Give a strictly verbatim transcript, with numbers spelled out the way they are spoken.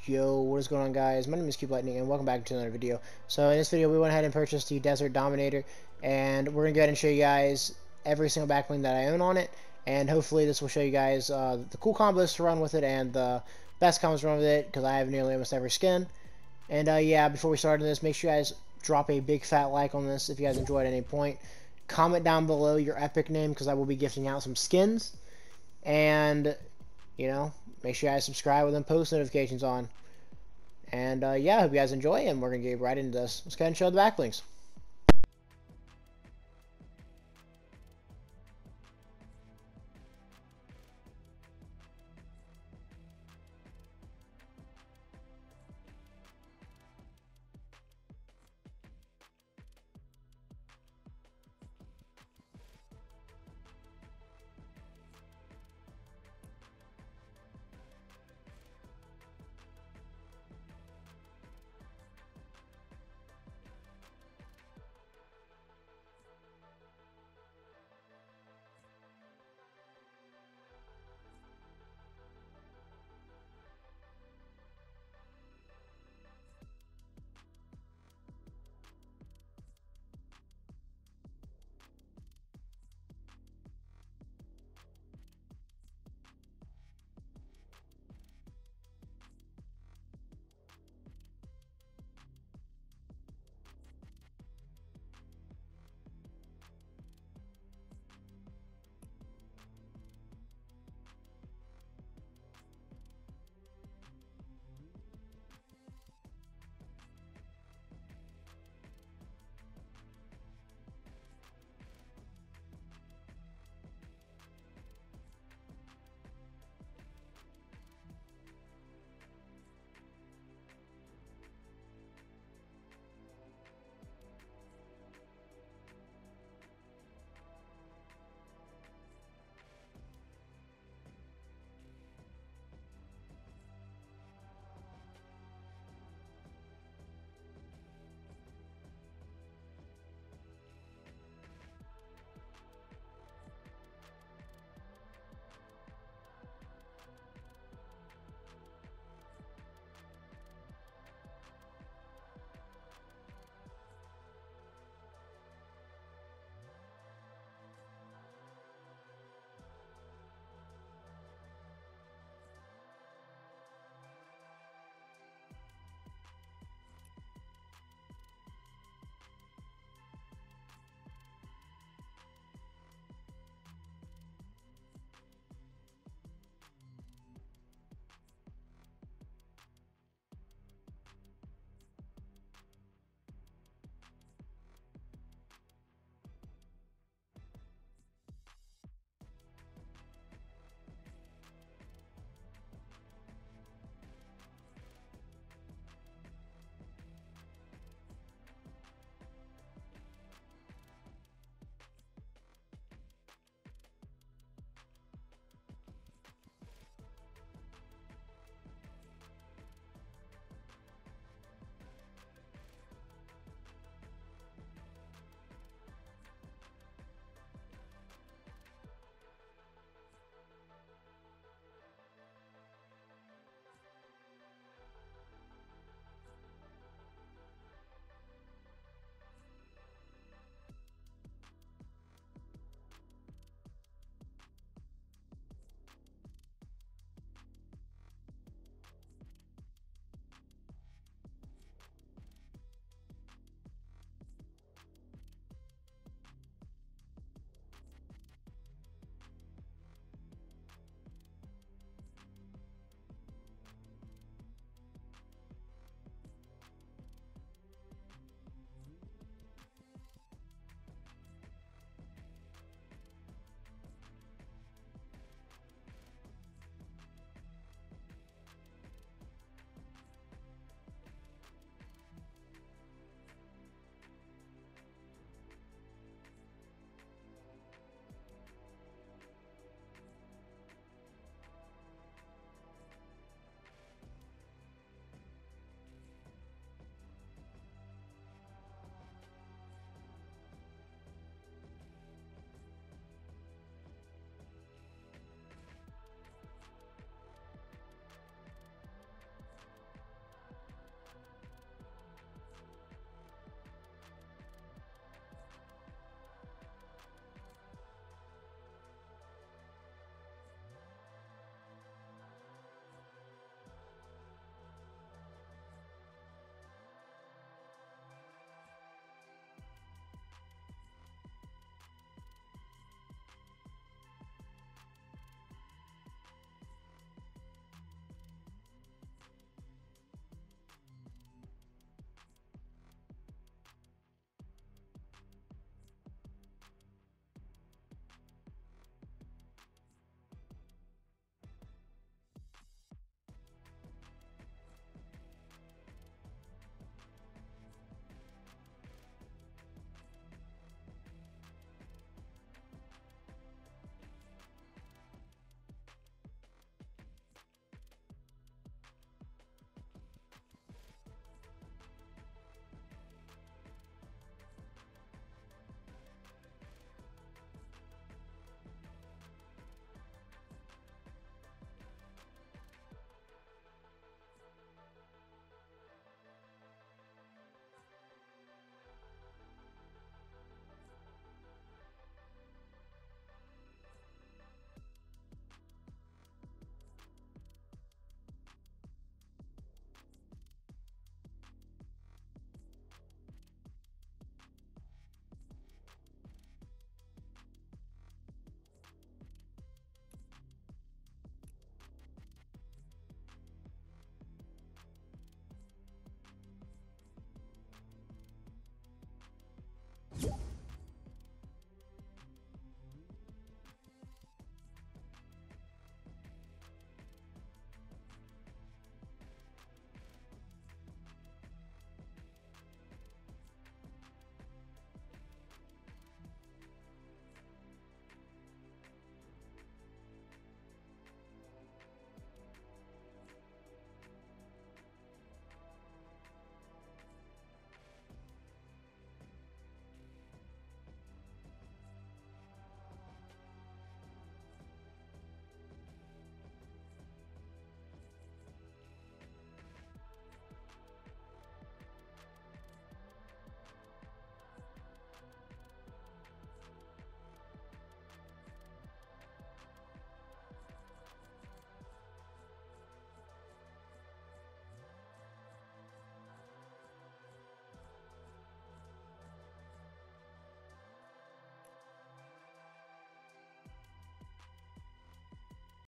Yo, what is going on, guys? My name is Cube Lightning, and welcome back to another video. So in this video, we went ahead and purchased the Desert Dominator, and we're going to go ahead and show you guys every single back bling that I own on it, and hopefully this will show you guys uh, the cool combos to run with it, and the best combos to run with it, because I have nearly almost every skin. And uh, yeah, before we start on this, make sure you guys drop a big fat like on this if you guys enjoyed at any point. Comment down below your epic name, because I will be gifting out some skins. And, you know, make sure you guys subscribe with them post notifications on. And, uh, yeah, I hope you guys enjoy, and we're going to get right into this. Let's go ahead and show the backlinks.